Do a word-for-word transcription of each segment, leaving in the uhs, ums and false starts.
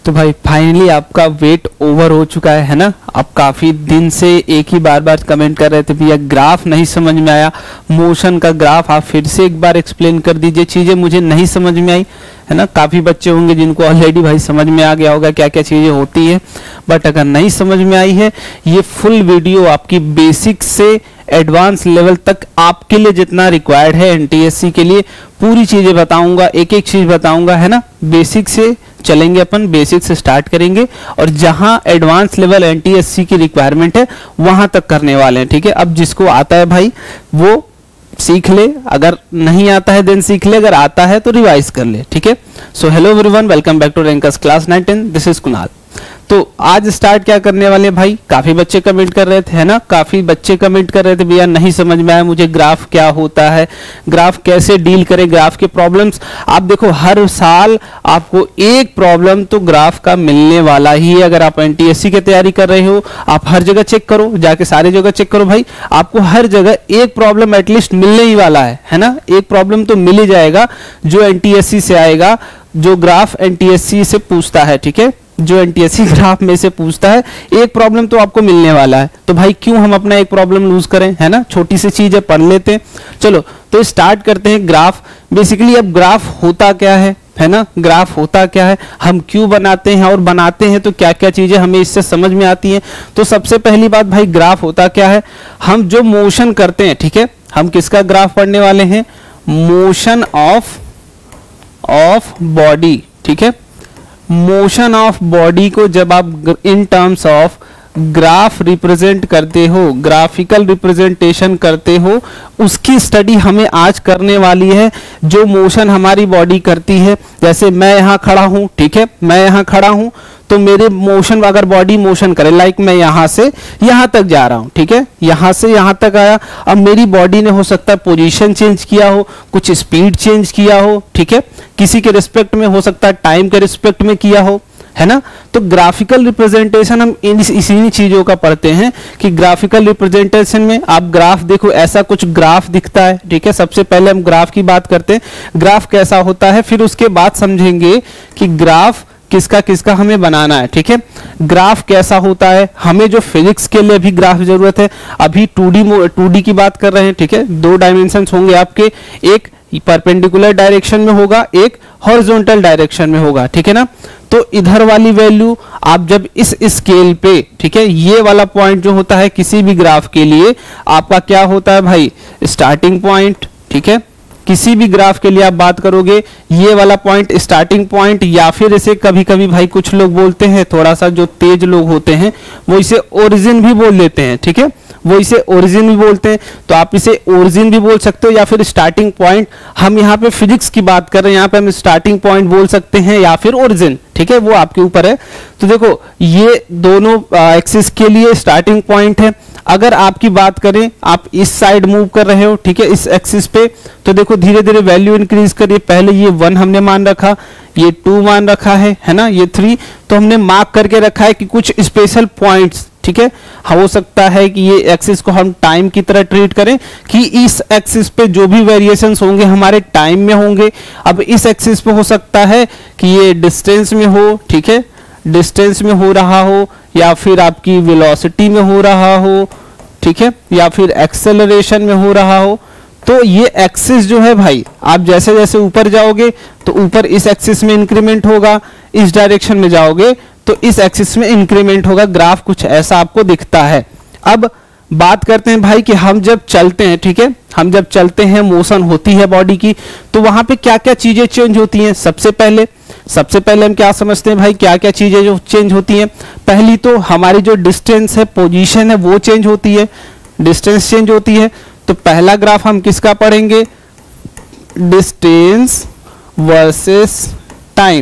तो भाई फाइनली आपका वेट ओवर हो चुका है है ना। आप काफ़ी दिन से एक ही बार बार कमेंट कर रहे थे भैया ग्राफ नहीं समझ में आया, मोशन का ग्राफ आप फिर से एक बार एक्सप्लेन कर दीजिए, चीज़ें मुझे नहीं समझ में आई है ना। काफ़ी बच्चे होंगे जिनको ऑलरेडी भाई समझ में आ गया होगा क्या क्या चीज़ें होती है, बट अगर नहीं समझ में आई है ये फुल वीडियो आपकी बेसिक से एडवांस लेवल तक आपके लिए जितना रिक्वायर्ड है एनटीएससी के लिए पूरी चीज़ें बताऊंगा, एक एक चीज़ बताऊंगा है ना। बेसिक से चलेंगे अपन, बेसिक से स्टार्ट करेंगे और जहां एडवांस लेवल एनटीएससी की रिक्वायरमेंट है वहां तक करने वाले हैं, ठीक है। अब जिसको आता है भाई वो सीख ले, अगर नहीं आता है देन सीख ले, अगर आता है तो रिवाइज कर ले, ठीक है। So hello everyone, welcome back to Rankers class nine ten, this is Kunal. तो आज स्टार्ट क्या करने वाले भाई, काफी बच्चे कमेंट कर रहे थे है ना, काफी बच्चे कमेंट कर रहे थे भैया नहीं समझ में आया मुझे ग्राफ क्या होता है, ग्राफ कैसे डील करें, ग्राफ के प्रॉब्लम्स। आप देखो हर साल आपको एक प्रॉब्लम तो ग्राफ का मिलने वाला ही है। अगर आप एनटीएससी की तैयारी कर रहे हो आप हर जगह चेक करो, जाके सारी जगह चेक करो भाई, आपको हर जगह एक प्रॉब्लम एटलीस्ट मिलने ही वाला है है ना। एक प्रॉब्लम तो मिल ही जाएगा जो एनटीएससी से आएगा, जो ग्राफ एनटीएससी से पूछता है, ठीक है, जो एनटीएससी ग्राफ में से पूछता है एक प्रॉब्लम तो आपको मिलने वाला है। तो भाई क्यों हम अपना एक प्रॉब्लम लूज करें है ना, छोटी सी चीज है पढ़ लेते हैं। चलो तो स्टार्ट करते हैं। ग्राफ बेसिकली अब ग्राफ होता क्या है है ना, ग्राफ होता क्या है, हम क्यों बनाते हैं और बनाते हैं तो क्या क्या चीजें हमें इससे समझ में आती हैं। तो सबसे पहली बात भाई ग्राफ होता क्या है, हम जो मोशन करते हैं, ठीक है, हम किसका ग्राफ पढ़ने वाले हैं, मोशन ऑफ ऑफ बॉडी, ठीक है। मोशन ऑफ बॉडी को जब आप in terms of graph represent करते हो, ग्राफिकल रिप्रेजेंटेशन करते हो, उसकी स्टडी हमें आज करने वाली है। जो मोशन हमारी बॉडी करती है, जैसे मैं यहाँ खड़ा हूँ, ठीक है, मैं यहाँ खड़ा हूँ तो मेरे मोशन अगर बॉडी मोशन करे, लाइक मैं यहाँ से यहाँ तक जा रहा हूँ, ठीक है, यहाँ से यहाँ तक आया, अब मेरी बॉडी ने हो सकता है पोजीशन चेंज किया हो, कुछ स्पीड चेंज किया हो, ठीक है, किसी के रिस्पेक्ट में हो सकता है टाइम के रिस्पेक्ट में किया हो है ना। तो ग्राफिकल रिप्रेजेंटेशन हम इन इसी चीजों का पढ़ते हैं कि ग्राफिकल रिप्रेजेंटेशन में आप ग्राफ देखो, ऐसा कुछ ग्राफ दिखता है, ठीक है। सबसे पहले हम ग्राफ की बात करते हैं, ग्राफ कैसा होता है, फिर उसके बाद समझेंगे कि ग्राफ किसका किसका हमें बनाना है, ठीक है। ग्राफ कैसा होता है, हमें जो फिजिक्स के लिए भी ग्राफ जरूरत है, अभी टू डी टू डी की बात कर रहे हैं, ठीक है। दो डायमेंशंस होंगे आपके, एक परपेंडिकुलर डायरेक्शन में होगा, एक हॉरिजॉन्टल डायरेक्शन में होगा, ठीक है ना। तो इधर वाली वैल्यू आप जब इस स्केल पे, ठीक है, ये वाला पॉइंट जो होता है किसी भी ग्राफ के लिए आपका क्या होता है भाई, स्टार्टिंग पॉइंट, ठीक है। किसी भी ग्राफ के लिए आप बात करोगे ये वाला पॉइंट स्टार्टिंग पॉइंट, या फिर इसे कभी कभी भाई कुछ लोग बोलते हैं, थोड़ा सा जो तेज लोग होते हैं वो इसे ओरिजिन भी बोल लेते हैं, ठीक है, वो इसे ओरिजिन भी बोलते हैं। तो आप इसे ओरिजिन भी बोल सकते हो या फिर स्टार्टिंग पॉइंट, हम यहाँ पे फिजिक्स की बात कर रहे हैं, यहाँ पे हम स्टार्टिंग पॉइंट बोल सकते हैं या फिर ओरिजिन, ठीक है, वो आपके ऊपर है। तो देखो ये दोनों एक्सिस के लिए स्टार्टिंग पॉइंट है। अगर आपकी बात करें आप इस साइड मूव कर रहे हो, ठीक है, इस एक्सिस पे, तो देखो धीरे धीरे वैल्यू इंक्रीज करिए, पहले ये वन हमने मान रखा, ये टू मान रखा है है ना, ये थ्री, तो हमने मार्क करके रखा है कि कुछ स्पेशल पॉइंट्स, ठीक है। हो सकता है कि ये एक्सिस को हम टाइम की तरह ट्रीट करें कि इस एक्सिस पे जो भी वेरिएशंस होंगे हमारे टाइम में होंगे। अब इस एक्सिस पे हो सकता है कि ये डिस्टेंस में हो, ठीक है, डिस्टेंस में हो रहा हो, या फिर आपकी वेलोसिटी में हो रहा हो, ठीक है, या फिर एक्सेलरेशन में हो रहा हो। तो ये एक्सिस जो है भाई, आप जैसे जैसे ऊपर जाओगे तो ऊपर इस एक्सिस में इंक्रीमेंट होगा, इस डायरेक्शन में जाओगे तो इस एक्सिस में इंक्रीमेंट होगा। ग्राफ कुछ ऐसा आपको दिखता है। अब बात करते हैं भाई कि हम जब चलते हैं, ठीक है, हम जब चलते हैं, मोशन होती है बॉडी की, तो वहां पे क्या क्या चीजें चेंज होती हैं। सबसे पहले सबसे पहले हम क्या समझते हैं भाई, क्या क्या चीजें जो चेंज होती हैं। पहली तो हमारी जो डिस्टेंस है, पोजीशन है, वो चेंज होती है, डिस्टेंस चेंज होती है। तो पहला ग्राफ हम किसका पढ़ेंगे, डिस्टेंस वर्सेस टाइम,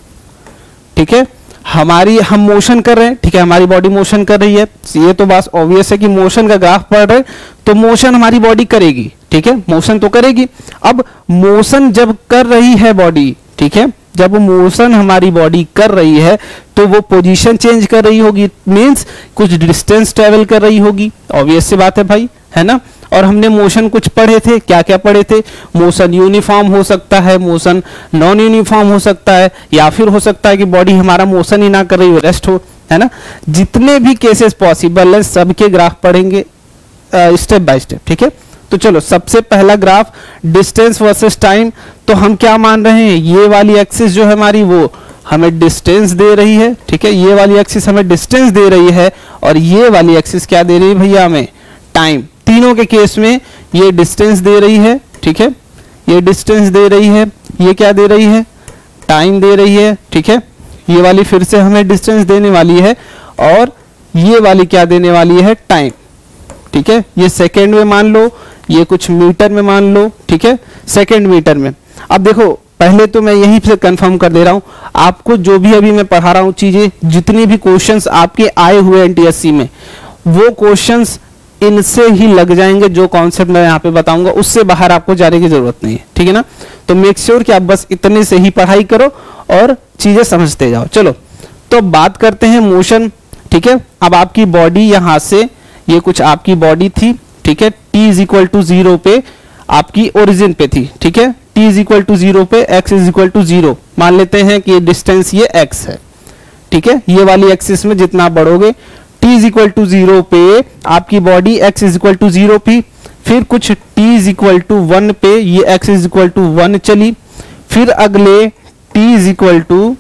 ठीक है। हमारी हम मोशन कर रहे हैं, ठीक है, हमारी बॉडी मोशन कर रही है, ये तो बात ऑब्वियस है कि मोशन का ग्राफ पढ़ रहे हैं तो मोशन हमारी बॉडी करेगी, ठीक है, मोशन तो करेगी। अब मोशन जब कर रही है बॉडी, ठीक है, जब मोशन हमारी बॉडी कर रही है तो वो पोजीशन चेंज कर रही होगी, मींस कुछ डिस्टेंस ट्रेवल कर रही होगी, ऑब्वियस सी बात है भाई, है ना। और हमने मोशन कुछ पढ़े थे, क्या क्या पढ़े थे? मोशन यूनिफॉर्म हो सकता है, मोशन नॉन यूनिफॉर्म हो सकता है, या फिर हो सकता है कि बॉडी हमारा मोशन ही ना कर रही हो, रेस्ट हो, है ना। जितने भी केसेस पॉसिबल है सबके ग्राफ पढ़ेंगे स्टेप बाय स्टेप, ठीक है। तो चलो सबसे पहला ग्राफ डिस्टेंस वर्सेस टाइम। तो हम क्या मान रहे हैं, ये वाली एक्सिस जो है हमारी वो हमें डिस्टेंस दे रही है, ठीक है। ये वाली एक्सिस हमें डिस्टेंस दे रही है और ये वाली एक्सिस क्या दे रही है भैया हमें, टाइम। तीनों के केस में ये डिस्टेंस दे रही है, ठीक है, ये डिस्टेंस दे रही है, ये क्या दे रही है, टाइम दे रही है, ठीक है। ये वाली फिर से हमें डिस्टेंस देने वाली है और ये वाली क्या देने वाली है, टाइम, ठीक है। ये सेकेंड में मान लो, ये कुछ मीटर में मान लो, ठीक है, सेकेंड मीटर में। अब देखो पहले तो मैं यहीं से कंफर्म कर दे रहा हूं आपको, जो भी अभी मैं पढ़ा रहा हूं चीजें, जितनी भी क्वेश्चंस आपके आए हुए एनटीएससी में, वो क्वेश्चंस इनसे ही लग जाएंगे। जो कॉन्सेप्ट मैं यहाँ पे बताऊंगा उससे बाहर आपको जाने की जरूरत नहीं है, ठीक है ना। तो मेक श्योर कि आप बस इतने से ही पढ़ाई करो और चीजें समझते जाओ। चलो तो बात करते हैं मोशन, ठीक है। अब आपकी बॉडी यहां से, ये कुछ आपकी बॉडी थी, ठीक है, t is equal to zero पे आपकी ओरिजिन पे थी, ठीक है। t is equal to zero पे x is equal to zero मान लेते हैं कि डिस्टेंस ये x है, ठीक है। ये वाली एक्सिस में जितना आप बढ़ोगे, t is equal to zero पे आपकी body x is equal to zero थी, फिर कुछ t is equal to one पे ये x is equal to one चली, फिर अगले t is equal to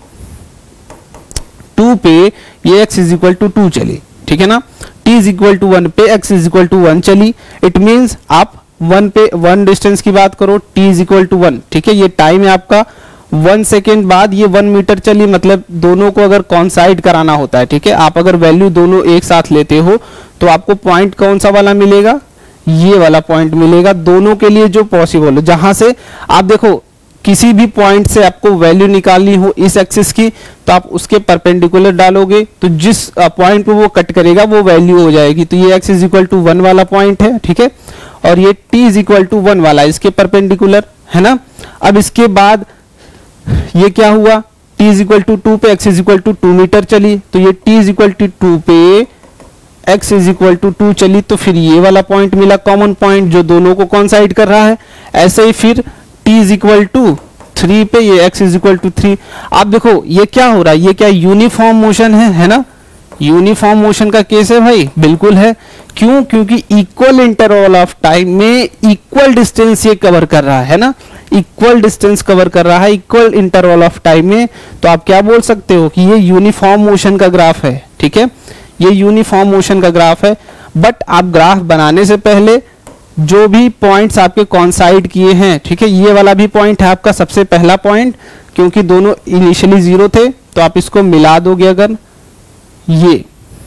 two पे ये x is equal to two चली, ठीक है ना। t is equal to one पे x is equal to one चली, इट मींस आप वन पे वन डिस्टेंस की बात करो, t is equal to one, ठीक है। ये टाइम है आपका, वन सेकेंड बाद ये वन मीटर चली, मतलब दोनों को अगर कॉन्साइड कराना होता है, ठीक है। आप अगर वैल्यू दोनों एक साथ लेते हो तो आपको पॉइंट कौन सा वाला मिलेगा, ये वाला पॉइंट मिलेगा दोनों के लिए जो पॉसिबल हो। जहां से आप देखो किसी भी पॉइंट से आपको वैल्यू निकालनी हो इस एक्सिस की, तो आप उसके परपेंडिकुलर डालोगे, तो जिस पॉइंट पे वो कट करेगा वो वैल्यू हो जाएगी। तो ये x is equal to one वाला पॉइंट है, ठीक है, और ये t is equal to one वाला इसके परपेंडिकुलर, है ना। अब इसके बाद ये क्या हुआ, t is equal to two पे x is equal to two metre चली, तो ये t is equal to two पे x is equal to two चली, तो फिर ये वाला पॉइंट मिला कॉमन पॉइंट जो दोनों को कॉन्साइड कर रहा है। ऐसे ही फिर t is equal to three पे ये x is equal to three. आप देखो ये क्या हो रहा है, ये क्या यूनिफॉर्म मोशन है, है ना। यूनिफॉर्म मोशन का केस है भाई, बिल्कुल है। क्यों, क्योंकि इक्वल इंटरवल ऑफ टाइम में इक्वल डिस्टेंस ये कवर कर रहा है ना, इक्वल डिस्टेंस कवर कर रहा है इक्वल इंटरवल ऑफ टाइम में। तो आप क्या बोल सकते हो कि ये यूनिफॉर्म मोशन का ग्राफ है, ठीक है, ये यूनिफॉर्म मोशन का ग्राफ है। बट आप ग्राफ बनाने से पहले जो भी पॉइंट्स आपके कॉन्साइड किए हैं, ठीक है, ये वाला भी पॉइंट है आपका सबसे पहला पॉइंट, क्योंकि दोनों इनिशियली जीरो थे, तो आप इसको मिला दोगे अगर ये,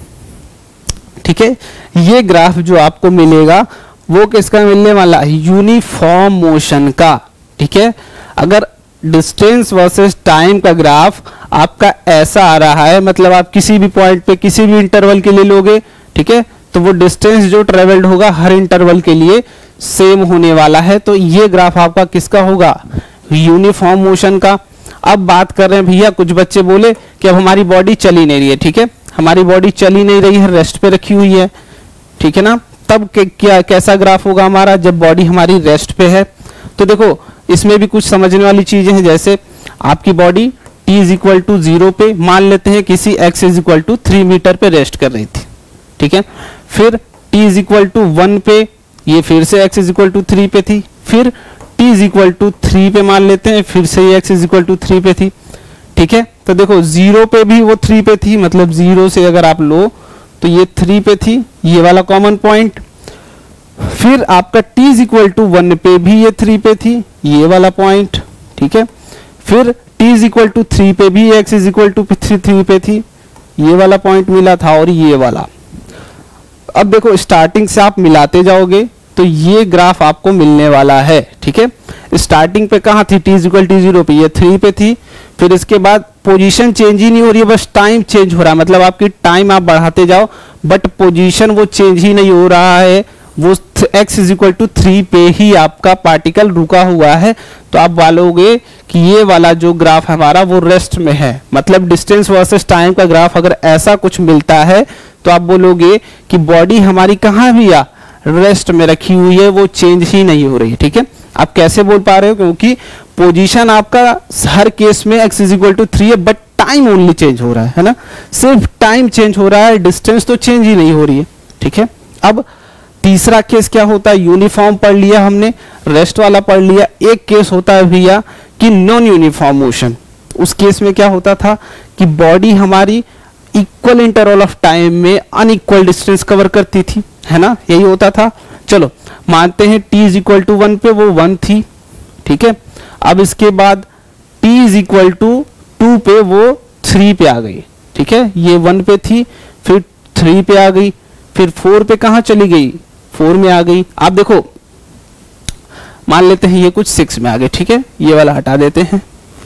ठीक है। ये ग्राफ जो आपको मिलेगा वो किसका मिलने वाला है, यूनिफॉर्म मोशन का, ठीक है। अगर डिस्टेंस वर्सेस टाइम का ग्राफ आपका ऐसा आ रहा है, मतलब आप किसी भी पॉइंट पे किसी भी इंटरवल के लिए लोगे, ठीक है, तो वो डिस्टेंस जो ट्रेवल्ड होगा हर इंटरवल के लिए सेम होने वाला है। तो ये ग्राफ आपका किसका होगा, यूनिफॉर्म मोशन का। अब बात कर रहे हैं भैया, कुछ बच्चे बोले कि अब हमारी बॉडी चल ही नहीं रही है, ठीक है, हमारी बॉडी चल ही नहीं रही है, रेस्ट पे रखी हुई है, ठीक है ना। तब क्या कैसा ग्राफ होगा हमारा, जब बॉडी हमारी रेस्ट पे है। तो देखो इसमें भी कुछ समझने वाली चीजें हैं, जैसे आपकी body t is equal to zero पे मान लेते हैं किसी x is equal to three metre पे रेस्ट कर रही थी, ठीक है। फिर t is equal to one पे ये फिर से x is equal to three पे थी, फिर t is equal to three पे मान लेते हैं, फिर से ये x is equal to three पे थी, ठीक है। तो देखो जीरो पे भी वो थ्री पे थी, मतलब जीरो से अगर आप लो तो ये थ्री पे थी, ये वाला कॉमन पॉइंट। फिर आपका t is equal to one पे भी ये थ्री पे थी, ये वाला पॉइंट, ठीक है। फिर t is equal to three पे भी x is equal to three three पे थी, ये वाला पॉइंट मिला था, और ये वाला। अब देखो स्टार्टिंग से आप मिलाते जाओगे तो ये ग्राफ आपको मिलने वाला है, ठीक है। स्टार्टिंग पे कहाँ थी, t is equal to zero पे ये थ्री पे थी, फिर इसके बाद पोजीशन चेंज ही नहीं हो रही है, बस टाइम चेंज हो रहा है, मतलब आपकी टाइम आप बढ़ाते जाओ बट पोजीशन वो चेंज ही नहीं हो रहा है, वो x is equal to three पे ही आपका पार्टिकल रुका हुआ है। तो आप बोलोगे कि ये वाला जो ग्राफ हमारा वो रेस्ट में है, मतलब डिस्टेंस वर्सेस टाइम का ग्राफ अगर ऐसा कुछ मिलता है तो आप बोलोगे कि बॉडी हमारी कहाँ भी आ रेस्ट में रखी हुई है, वो चेंज ही नहीं हो रही है। ठीक है, आप कैसे बोल पा रहे हो, क्योंकि पोजीशन आपका हर केस में x is equal to three है, बट टाइम ओनली चेंज हो रहा है, है ना, सिर्फ टाइम चेंज हो रहा है, डिस्टेंस तो चेंज ही नहीं हो रही है। ठीक है, अब तीसरा केस क्या होता है, यूनिफॉर्म पढ़ लिया हमने, रेस्ट वाला पढ़ लिया। एक केस होता है भैया कि नॉन यूनिफॉर्म मोशन। उस केस में क्या होता था कि बॉडी हमारी इक्वल इंटरवल ऑफ टाइम में अनइक्वल डिस्टेंस कवर करती थी, है ना, यही होता था। चलो मानते हैं t is equal to one पे वो वन थी। ठीक है, अब इसके बाद t is equal to two पे वो थ्री पे आ गई। ठीक है, ये वन पे थी, फिर थ्री पे आ गई, फिर फोर पे कहाँ चली गई, फोर में आ गई। आप देखो मान लेते हैं ये कुछ सिक्स में आ गए। ठीक है, ये वाला हटा देते हैं।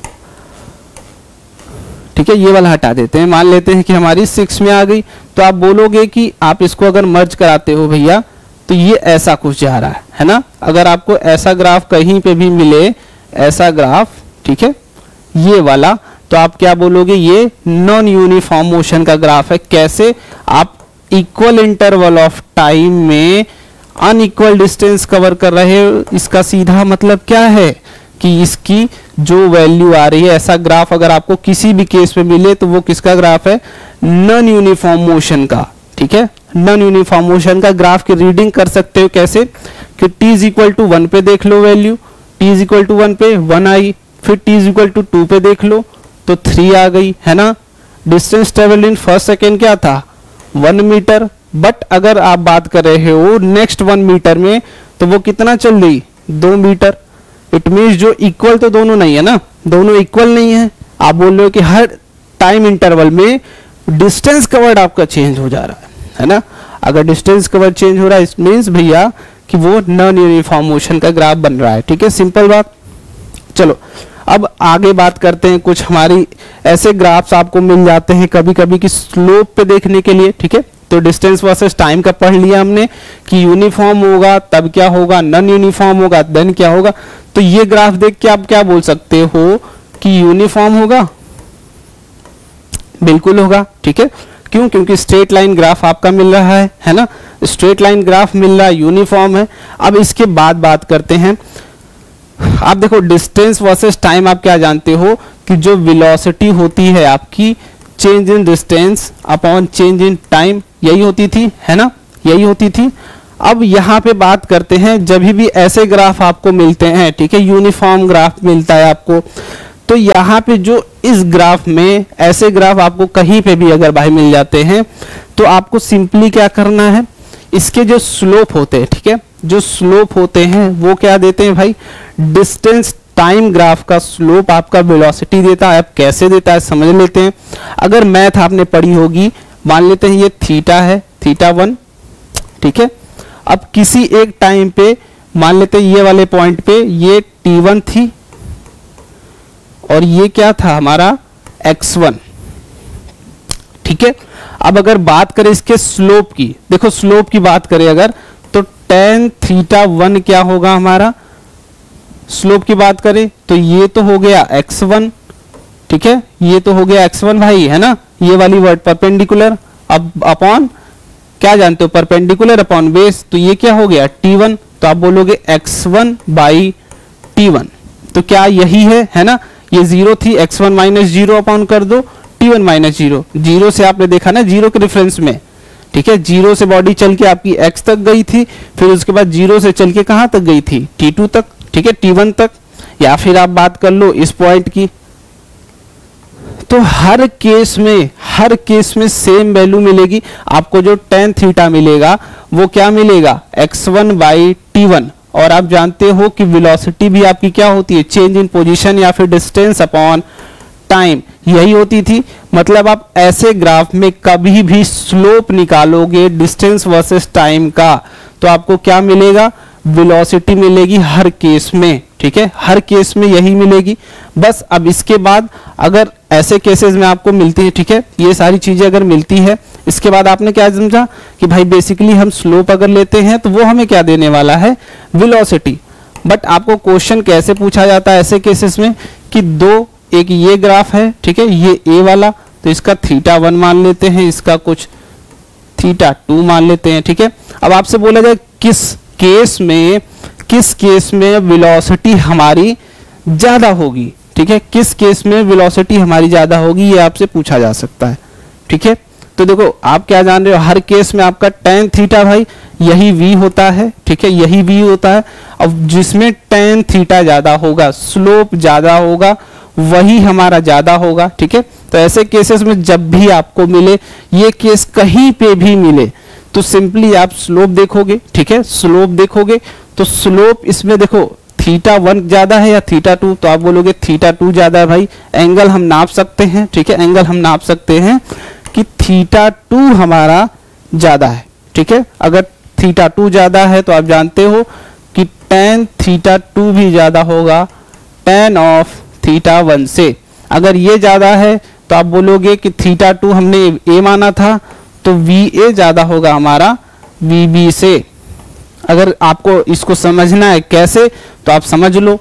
ठीक है, ये वाला हटा देते हैं, मान लेते हैं कि हमारी सिक्स में आ गई। तो आप बोलोगे कि आप इसको अगर मर्ज कराते हो भैया तो ये ऐसा कुछ जा रहा है, है ना। अगर आपको ऐसा ग्राफ कहीं पे भी मिले, ऐसा ग्राफ, ठीक है, ये वाला, तो आप क्या बोलोगे, ये नॉन यूनिफॉर्म मोशन का ग्राफ है। कैसे, आप इक्वल इंटरवल ऑफ टाइम में अनइक्वल डिस्टेंस कवर कर रहे हो। इसका सीधा मतलब क्या है कि इसकी जो वैल्यू आ रही है, ऐसा ग्राफ अगर आपको किसी भी केस में मिले तो वो किसका ग्राफ है, नॉन यूनिफॉर्म मोशन का। ठीक है, नॉन यूनिफॉर्म मोशन का ग्राफ की रीडिंग कर सकते हो कैसे, कि t is equal to one पे देख लो value, t is equal to one पे वन आई, फिर t is equal to two पे देख लो तो थ्री आ गई, है ना। Distance travel in first second क्या था, वन मीटर, बट अगर आप बात कर रहे हो नेक्स्ट वन मीटर में तो वो कितना चल रही, दो मीटर। इट मीन्स जो इक्वल तो दोनों नहीं है ना, दोनों इक्वल नहीं है। आप बोल रहे हो कि हर टाइम इंटरवल में डिस्टेंस कवर्ड आपका चेंज हो जा रहा है, है ना। अगर डिस्टेंस कवर्ड चेंज हो रहा है, इट मीन्स भैया कि वो नॉन यूनिफॉर्म मोशन का ग्राफ बन रहा है। ठीक है, सिंपल बात। चलो अब आगे बात करते हैं। कुछ हमारी ऐसे ग्राफ्स आपको मिल जाते हैं कभी कभी कि स्लोप पे देखने के लिए। ठीक है, तो डिस्टेंस वर्सेस टाइम का पढ़ लिया हमने कि यूनिफॉर्म होगा तब क्या होगा, नॉन यूनिफॉर्म होगा देन क्या होगा। तो ये ग्राफ देख के आप क्या बोल सकते हो कि यूनिफॉर्म होगा, बिल्कुल होगा। ठीक है, क्यों, क्योंकि स्ट्रेट लाइन ग्राफ आपका मिल रहा है, है ना, स्ट्रेट लाइन ग्राफ मिल रहा है, यूनिफॉर्म है। अब इसके बाद बात करते हैं, आप देखो डिस्टेंस वर्सेस टाइम, आप क्या जानते हो कि जो वेलोसिटी होती है आपकी, change in distance upon change in time, यही होती थी, है ना, यही होती थी। अब यहाँ पे बात करते हैं, जब भी ऐसे ग्राफ आपको मिलते हैं, ठीक है, यूनिफॉर्म ग्राफ मिलता है आपको, तो यहाँ पे जो इस ग्राफ में ऐसे ग्राफ आपको कहीं पे भी अगर भाई मिल जाते हैं तो आपको सिंपली क्या करना है, इसके जो स्लोप होते हैं, ठीक है, जो स्लोप होते हैं वो क्या देते हैं भाई, डिस्टेंस टाइम ग्राफ का स्लोप आपका वेलोसिटी देता है। अब कैसे देता है समझ लेते हैं। अगर मैथ आपने पढ़ी होगी, मान लेते हैं ये थीटा है, थीटा वन, ठीक है। अब किसी एक टाइम पे मान लेते हैं ये वाले पॉइंट पे ये टी वन थी और ये क्या था हमारा एक्स वन, ठीक है। अब अगर बात करें इसके स्लोप की, देखो स्लोप की बात करें अगर, तो टेन थीटा वन क्या होगा हमारा, स्लोप की बात करें तो ये तो हो गया एक्स वन, ठीक है, ये तो हो गया एक्स वन भाई, है ना, ये वाली वर्ड परपेंडिकुलर। अब अपॉन क्या जानते हो, परपेंडिकुलर अपॉन बेस, तो ये क्या हो गया टी वन, तो आप बोलोगे x one by t one, तो क्या यही है, है ना, ये जीरो थी, x one minus zero upon कर दो t one minus zero, zero से आपने देखा ना जीरो के रेफरेंस में, ठीक है, जीरो से बॉडी चल के आपकी एक्स तक गई थी, फिर उसके बाद जीरो से चल के कहां तक गई थी, टी टू तक, ठीक है, टी वन तक, या फिर आप बात कर लो इस पॉइंट की। तो हर केस में हर केस में सेम वैल्यू मिलेगी आपको, जो टेन थीटा मिलेगा वो क्या मिलेगा, x one by t one. और आप जानते हो कि वेलोसिटी भी आपकी क्या होती है, चेंज इन पोजीशन या फिर डिस्टेंस अपॉन टाइम, यही होती थी। मतलब आप ऐसे ग्राफ में कभी भी स्लोप निकालोगे डिस्टेंस वर्सेस टाइम का, तो आपको क्या मिलेगा, वेलोसिटी मिलेगी हर केस में, ठीक है, हर केस में यही मिलेगी। बस अब इसके बाद अगर ऐसे केसेस में आपको मिलती है, ठीक है, ये सारी चीजें अगर मिलती है, इसके बाद आपने क्या समझा कि भाई बेसिकली हम स्लोप अगर लेते हैं तो वो हमें क्या देने वाला है, वेलोसिटी। बट आपको क्वेश्चन कैसे पूछा जाता है ऐसे केसेस में कि दो, एक ये ग्राफ है, ठीक है, ये ए वाला, तो इसका थीटा वन मान लेते हैं, इसका कुछ थीटा टू मान लेते हैं, ठीक है। अब आपसे बोला जाए किस केस में किस केस में वेलोसिटी हमारी ज्यादा होगी, ठीक है, किस केस में वेलोसिटी हमारी ज्यादा होगी, ये आपसे पूछा जा सकता है, ठीक है। तो देखो आप क्या जान रहे हो, हर केस में आपका टेन थीटा भाई यही v होता है, ठीक है, यही v होता है। अब जिसमें टेन थीटा ज्यादा होगा, स्लोप ज्यादा होगा, वही हमारा ज्यादा होगा, ठीक है। तो ऐसे केसेस में जब भी आपको मिले, ये केस कहीं पे भी मिले, तो सिंपली आप स्लोप देखोगे, ठीक है, स्लोप देखोगे तो स्लोप इसमें देखो थीटा वन ज्यादा है या थीटा टू, तो आप बोलोगे थीटा टू ज्यादा है भाई। एंगल हम नाप सकते हैं, ठीक है, एंगल हम नाप सकते हैं कि थीटा टू हमारा ज्यादा है, ठीक है। अगर थीटा टू ज्यादा है तो आप जानते हो कि टेन थीटा टू भी ज्यादा होगा टेन ऑफ थीटा वन से। अगर ये ज्यादा है तो आप बोलोगे कि थीटा टू हमने ए माना था, तो वी ए ज्यादा होगा हमारा वी बी से। अगर आपको इसको समझना है कैसे, तो आप समझ लो,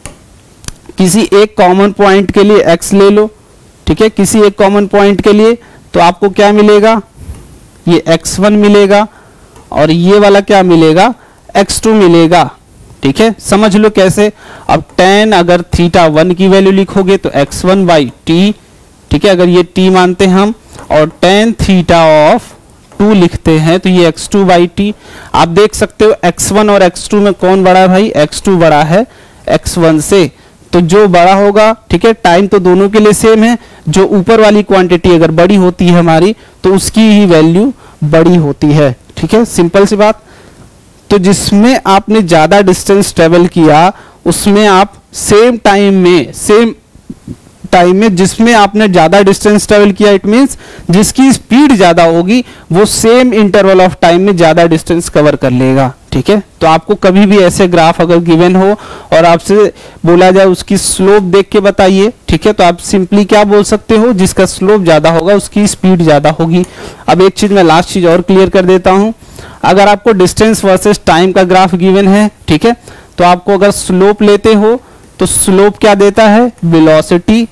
किसी एक कॉमन पॉइंट के लिए x ले लो, ठीक है, किसी एक कॉमन पॉइंट के लिए, तो आपको क्या मिलेगा, ये एक्स वन मिलेगा और ये वाला क्या मिलेगा, एक्स टू मिलेगा, ठीक है। समझ लो कैसे। अब टेन अगर थीटा वन की वैल्यू लिखोगे तो एक्स वन बाई टी, ठीक है, अगर ये टी मानते हैं हम, और टेन थीटा ऑफ टू लिखते हैं तो ये एक्स टू बाई टी। आप देख सकते हो एक्स वन और एक्स टू में कौन बड़ा है भाई, एक्स टू बड़ा है एक्स वन से, तो जो बड़ा होगा, ठीक है, टाइम तो दोनों के लिए सेम है, जो ऊपर वाली क्वांटिटी अगर बड़ी होती है हमारी तो उसकी ही वैल्यू बड़ी होती है, ठीक है, सिंपल सी बात। तो जिसमें आपने ज्यादा डिस्टेंस ट्रेवल किया उसमें आप सेम टाइम में सेम टाइम में जिसमें आपने ज्यादा डिस्टेंस ट्रेवल किया, इट मींस जिसकी स्पीड ज्यादा होगी वो सेम इंटरवल ऑफ टाइम में ज्यादा डिस्टेंस कवर कर लेगा, ठीक है। तो आपको कभी भी ऐसे ग्राफ अगर गिवन हो और आपसे बोला जाए उसकी स्लोप देख के बताइए, ठीक है, तो आप सिंपली क्या बोल सकते हो, जिसका स्लोप ज्यादा होगा उसकी स्पीड ज्यादा होगी। अब एक चीज मैं लास्ट चीज और क्लियर कर देता हूं, अगर आपको डिस्टेंस वर्सेस टाइम का ग्राफ गिवन है, ठीक है, तो आपको अगर स्लोप लेते हो तो स्लोप क्या देता है, वेलोसिटी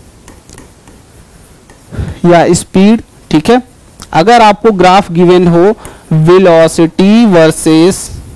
या स्पीड, ठीक है। अगर आपको ग्राफ गिवन हो वेलोसिटी वर्सेस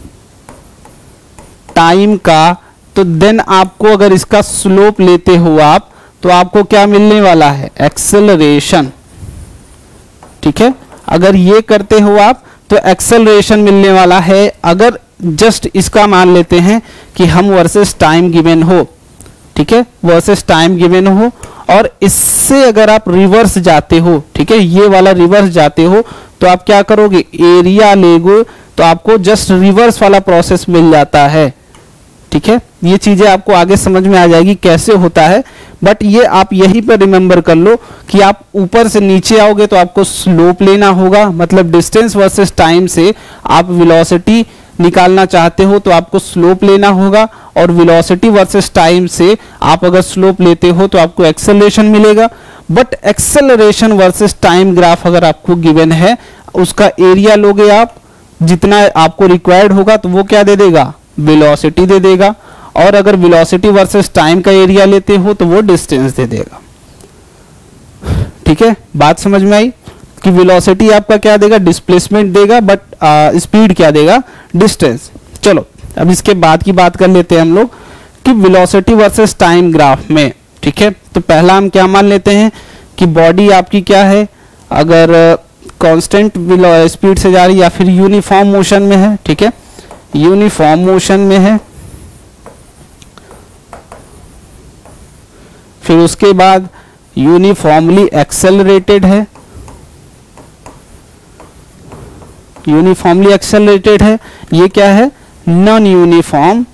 टाइम का, तो देन आपको अगर इसका स्लोप लेते हो आप, तो आपको क्या मिलने वाला है, एक्सेलरेशन, ठीक है। अगर ये करते हो आप तो एक्सेलरेशन मिलने वाला है। अगर जस्ट इसका मान लेते हैं कि हम वर्सेस टाइम गिवन हो, ठीक है, वर्सेस टाइम गिवन हो, और इससे अगर आप रिवर्स जाते हो, ठीक है, ये वाला रिवर्स जाते हो, तो आप क्या करोगे, एरिया लेगो, तो आपको जस्ट रिवर्स वाला प्रोसेस मिल जाता है, ठीक है। ये चीजें आपको आगे समझ में आ जाएगी कैसे होता है, बट ये आप यहीं पर रिमेंबर कर लो कि आप ऊपर से नीचे आओगे तो आपको स्लोप लेना होगा, मतलब डिस्टेंस वर्सेस टाइम से आप वेलोसिटी निकालना चाहते हो तो आपको स्लोप लेना होगा, और वेलोसिटी वर्सेस टाइम से आप अगर स्लोप लेते हो तो आपको एक्सेलरेशन मिलेगा। But acceleration versus time graph अगर आपको गिवन है, उसका एरिया लोगे आप, जितना आपको रिक्वायर्ड होगा तो वो क्या दे देगा, वेलोसिटी दे देगा, और अगर वेलोसिटी वर्सेस टाइम का एरिया लेते हो तो वो डिस्टेंस दे देगा, ठीक है। बात समझ में आई कि वेलोसिटी आपका क्या देगा, डिस्प्लेसमेंट देगा, बट स्पीड क्या देगा, डिस्टेंस। चलो अब इसके बाद की बात कर लेते हैं हम लोग कि वेलोसिटी वर्सेस टाइम ग्राफ में, ठीक है। तो पहला हम क्या मान लेते हैं कि बॉडी आपकी क्या है, अगर कांस्टेंट स्पीड से जा रही है या फिर यूनिफॉर्म मोशन में है, ठीक है, यूनिफॉर्म मोशन में है, फिर उसके बाद यूनिफॉर्मली एक्सेलरेटेड है, यूनिफॉर्मली एक्सेलरेटेड है, ये क्या है, नॉन यूनिफॉर्म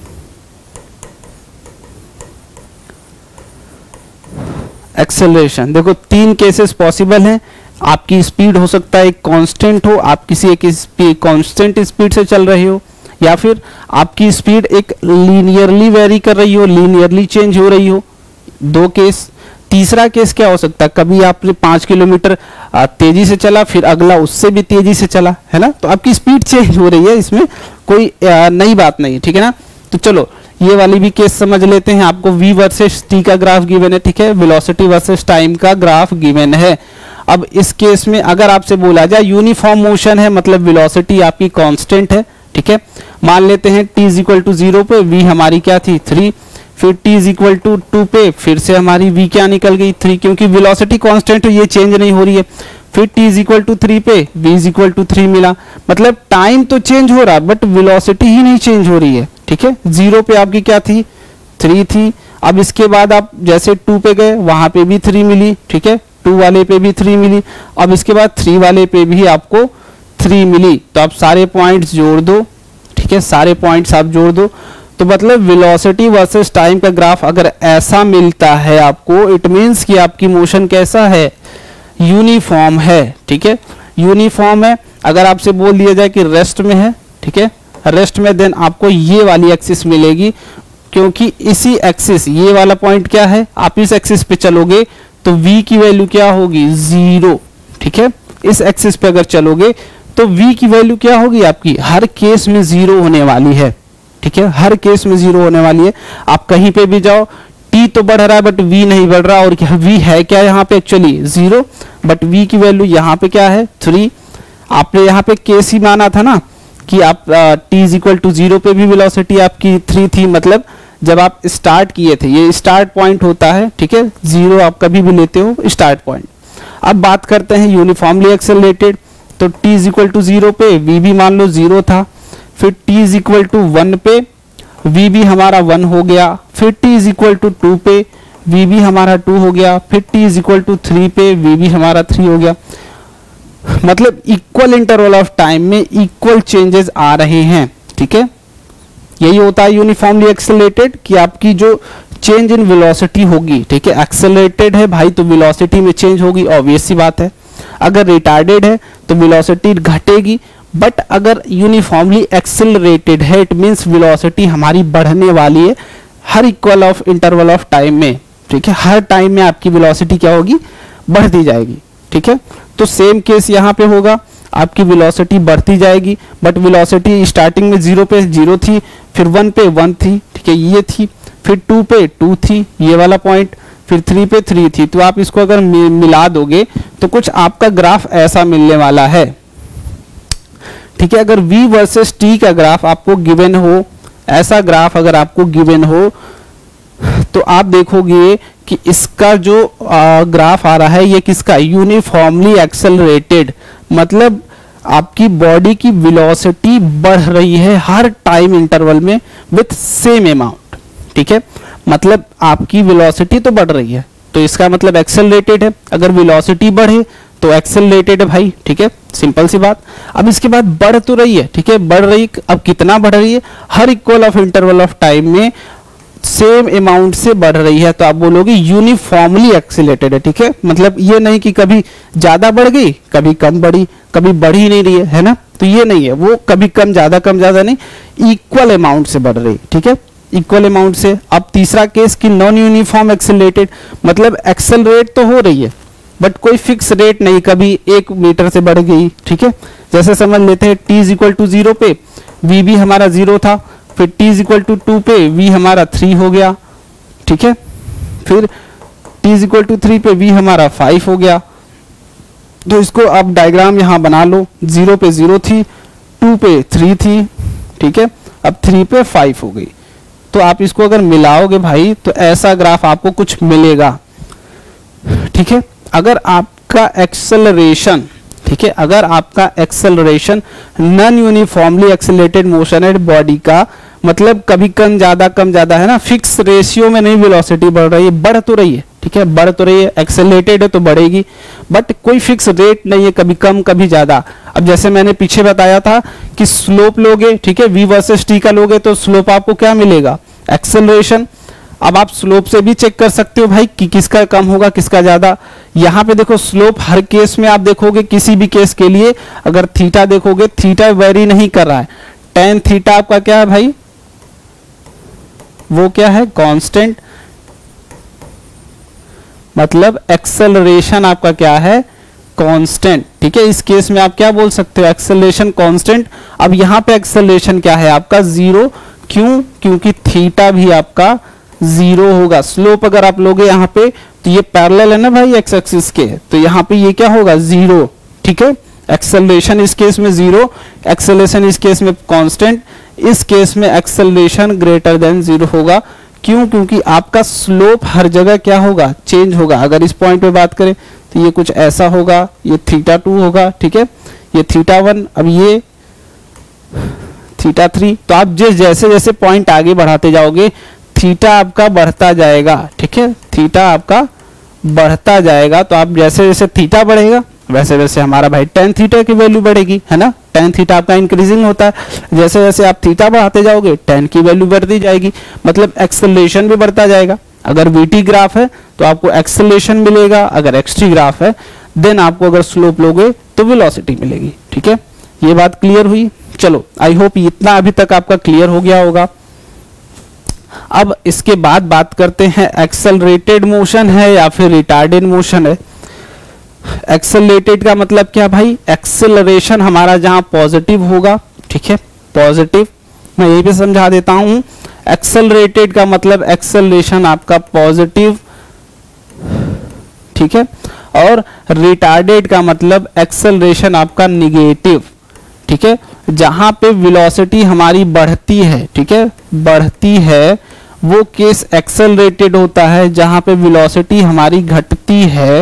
एक्सेलरेशन। देखो तीन केसेस पॉसिबल हैं, आपकी स्पीड हो सकता है एक कांस्टेंट हो, आप किसी एक कांस्टेंट स्पीड से चल रहे हो, या फिर आपकी स्पीड एक लीनियरली वेरी कर रही हो, लीनियरली चेंज हो रही हो, दो केस। तीसरा केस क्या हो सकता है, कभी आपने पांच किलोमीटर तेजी से चला, फिर अगला उससे भी तेजी से चला, है ना, तो आपकी स्पीड चेंज हो रही है, इसमें कोई नई बात नहीं, ठीक है ना। तो चलो ये वाली भी केस समझ लेते हैं, आपको v वर्सेस t का ग्राफ गिवन है, ठीक है, वेलोसिटी वर्सेस टाइम का ग्राफ गिवन है। अब इस केस में अगर आपसे बोला जाए यूनिफॉर्म मोशन है, मतलब वेलोसिटी आपकी कांस्टेंट है, ठीक ठीक है। मान लेते हैं t is equal to zero पे v हमारी क्या थी थ्री, फिर t is equal to two पे फिर से हमारी v क्या निकल गई थ्री, क्योंकि वेलोसिटी कांस्टेंट है, ये चेंज नहीं हो रही है। फिर t is equal to three पे v is equal to three मिला, मतलब टाइम तो चेंज हो रहा है बट वेलोसिटी ही नहीं चेंज हो रही है, ठीक है। जीरो पे आपकी क्या थी थ्री थी, अब इसके बाद आप जैसे टू पे गए वहां पे भी थ्री मिली, ठीक है, टू वाले पे भी थ्री मिली, अब इसके बाद थ्री वाले पे भी आपको थ्री मिली। तो आप सारे पॉइंट्स जोड़ दो, ठीक है, सारे पॉइंट्स आप जोड़ दो, तो मतलब वेलोसिटी वर्सेस टाइम का ग्राफ अगर ऐसा मिलता है आपको, इट मींस कि आपकी मोशन कैसा है, यूनिफॉर्म है, ठीक है, यूनिफॉर्म है। अगर आपसे बोल दिया जाए कि रेस्ट में है, ठीक है, रेस्ट में, देन आपको ये वाली एक्सिस मिलेगी, क्योंकि इसी एक्सिस, ये वाला पॉइंट क्या है, आप इस एक्सिस पे चलोगे तो v की वैल्यू क्या होगी जीरो, ठीक है। इस एक्सिस पे अगर चलोगे तो v की वैल्यू क्या होगी आपकी हर केस में जीरो होने वाली है, ठीक है, हर केस में जीरो होने वाली है। आप कहीं पे भी जाओ t तो बढ़ रहा है बट v नहीं बढ़ रहा, और क्या v है क्या यहाँ पे एक्चुअली जीरो, बट v की वैल्यू यहाँ पे क्या है थ्री। आपने यहाँ पे केस ही माना था ना कि आप t is equal to zero पे भी वेलोसिटी आपकी थ्री थी, मतलब जब आप स्टार्ट किए थे, ये स्टार्ट पॉइंट होता है, ठीक है, जीरो आप कभी भी लेते हो स्टार्ट पॉइंट। अब बात करते हैं यूनिफॉर्मली एक्सेलरेटेड, तो t is equal to zero पे v भी मान लो जीरो था, फिर t is equal to one पे v भी हमारा वन हो गया, फिर t is equal to two पे v भी हमारा टू हो गया, फिर t is equal to three पे v भी हमारा थ्री हो गया। मतलब इक्वल इंटरवल ऑफ टाइम में इक्वल चेंजेस आ रहे हैं, ठीक है। यही होता है यूनिफॉर्मली एक्सेलरेटेड कि आपकी जो चेंज इन वेलोसिटी होगी, ठीक है, एक्सेलरेटेड है भाई तो वेलोसिटी में चेंज होगी, ऑब्वियस सी बात है। अगर रिटार्डेड है तो वेलोसिटी घटेगी, बट अगर यूनिफॉर्मली एक्सेलरेटेड है इट मींस वेलोसिटी हमारी बढ़ने वाली है हर equal of interval of time में, ठीक है, हर टाइम में आपकी वेलोसिटी क्या होगी बढ़ती जाएगी, ठीक है। तो सेम केस यहाँ पे होगा, आपकी वेलोसिटी बढ़ती जाएगी, बट वेलोसिटी स्टार्टिंग में जीरो पे जीरो थी, फिर वन पे वन थी, ठीक है, ये थी, फिर टू पे टू थी, ये वाला पॉइंट, फिर थ्री पे थ्री थी। तो आप इसको अगर मिला दोगे तो कुछ आपका ग्राफ ऐसा मिलने वाला है, ठीक है। अगर v वर्सेस t का ग्राफ आपको गिवन हो, ऐसा ग्राफ अगर आपको गिवन हो, तो आप देखोगे कि इसका जो आ, ग्राफ आ रहा है ये किसका, यूनिफॉर्मली एक्सेलरेटेड, मतलब आपकी बॉडी की वेलोसिटी बढ़ रही है हर टाइम इंटरवल में विथ सेम अमाउंट, ठीक है, मतलब आपकी वेलोसिटी तो बढ़ रही है तो इसका मतलब एक्सेलरेटेड है। अगर वेलोसिटी बढ़े तो एक्सेलरेटेड है भाई, ठीक है, सिंपल सी बात। अब इसके बाद बढ़ तो रही है, ठीक है, बढ़ रही, अब कितना बढ़ रही है, हर equal of interval of time में सेम अमाउंट से बढ़ रही है, तो आप बोलोगे यूनिफॉर्मली एक्सेलरेटेड है, ठीक है। मतलब ये नहीं कि कभी ज्यादा बढ़ गई कभी कम बढ़ी, कभी बढ़ ही नहीं रही है, है ना, तो ये नहीं है, वो कभी कम ज्यादा कम ज्यादा नहीं, इक्वल अमाउंट से बढ़ रही, ठीक है, इक्वल अमाउंट से। अब तीसरा केस कि नॉन यूनिफॉर्म एक्सेलरेटेड, मतलब एक्सेलरेट तो हो रही है बट कोई फिक्स रेट नहीं, कभी एक मीटर से बढ़ गई, ठीक है। जैसे समझ लेते हैं t is equal to zero पे v भी हमारा जीरो था, फिर t is equal to two पे v हमारा थ्री हो गया, ठीक है, फिर t is equal to three पे v हमारा फाइव हो गया। तो इसको आप डायग्राम यहाँ बना लो, जीरो पे जीरो थी, टू पे थ्री थी, ठीक है, अब थ्री पे फाइव हो गई। तो आप इसको अगर मिलाओगे भाई तो ऐसा ग्राफ आपको कुछ मिलेगा, ठीक है। अगर आपका एक्सेलरेशन, ठीक है, अगर आपका acceleration non uniformly accelerated motion है बॉडी का, मतलब कभी कम ज्यादा कम ज्यादा है ना, फिक्स रेशियो में नहीं वेलोसिटी बढ़ रही है, बढ़ तो रही है, ठीक है, बढ़ तो रही है, एक्सेलरेटेड है तो बढ़ेगी, बट कोई फिक्स रेट नहीं है, कभी कम कभी ज्यादा। अब जैसे मैंने पीछे बताया था कि स्लोप लोगे, ठीक है, v वर्सेस t का लोगे तो स्लोप आपको क्या मिलेगा, एक्सेलरेशन। अब आप स्लोप से भी चेक कर सकते हो भाई कि किसका कम होगा किसका ज्यादा। यहाँ पे देखो स्लोप हर केस में आप देखोगे, किसी भी केस के लिए अगर थीटा देखोगे, थीटा वेरी नहीं कर रहा है, टेन थीटा आपका क्या है भाई, वो क्या है कांस्टेंट, मतलब एक्सेलरेशन आपका क्या है कांस्टेंट, ठीक है। इस केस में आप क्या बोल सकते हो, एक्सेलरेशन कांस्टेंट। अब यहाँ पे एक्सेलरेशन क्या है आपका जीरो, क्यों, क्योंकि थीटा भी आपका जीरो होगा। स्लोप अगर आप लोगे यहाँ पे तो ये पैरेलल है ना भाई एक्स एक्सिस के, तो यहाँ पे ये क्या होगा जीरो, ठीक है, एक्सेलरेशन इस केस में जीरो, एक्सेलरेशन इस केस में कांस्टेंट, इस केस में एक्सेलरेशन ग्रेटर देन जीरो होगा। क्यों? क्योंकि आपका स्लोप हर जगह क्या होगा? चेंज होगा। अगर इस पॉइंट पे बात करें तो ये कुछ ऐसा होगा, ये थीटा टू होगा, ठीक है, ये थीटा वन, अब ये थीटा थ्री। तो आप जिस जैसे जैसे पॉइंट आगे बढ़ाते जाओगे थीटा आपका बढ़ता जाएगा, ठीक है, थीटा आपका बढ़ता जाएगा। तो आप जैसे जैसे थीटा बढ़ेगा वैसे वैसे हमारा भाई टेन थीटा की वैल्यू बढ़ेगी, है ना। टेन थीटा आपका इंक्रीजिंग होता है, जैसे जैसे आप थीटा बढ़ाते जाओगे टेन की वैल्यू बढ़ती जाएगी, मतलब एक्सेलरेशन भी बढ़ता जाएगा। अगर वीटी ग्राफ है तो आपको एक्सेलरेशन मिलेगा, अगर एक्सटी ग्राफ है देन आपको अगर स्लोप लोगे तो वेलोसिटी मिलेगी, ठीक है। ये बात क्लियर हुई? चलो आई होप इतना अभी तक आपका क्लियर हो गया होगा। अब इसके बाद बात करते हैं एक्सेलरेटेड मोशन है या फिर रिटार्डेड मोशन है। एक्सेलरेटेड का मतलब क्या भाई? एक्सेलरेशन हमारा जहां पॉजिटिव होगा, ठीक है, पॉजिटिव, मैं यही पे समझा देता हूं। एक्सेलरेटेड का मतलब एक्सेलरेशन आपका पॉजिटिव, ठीक है, और रिटार्डेड का मतलब एक्सेलरेशन आपका निगेटिव, ठीक है। जहां पे वेलोसिटी हमारी बढ़ती है, ठीक है, बढ़ती है, वो केस एक्सेलरेटेड होता है। जहां पे वेलोसिटी हमारी घटती है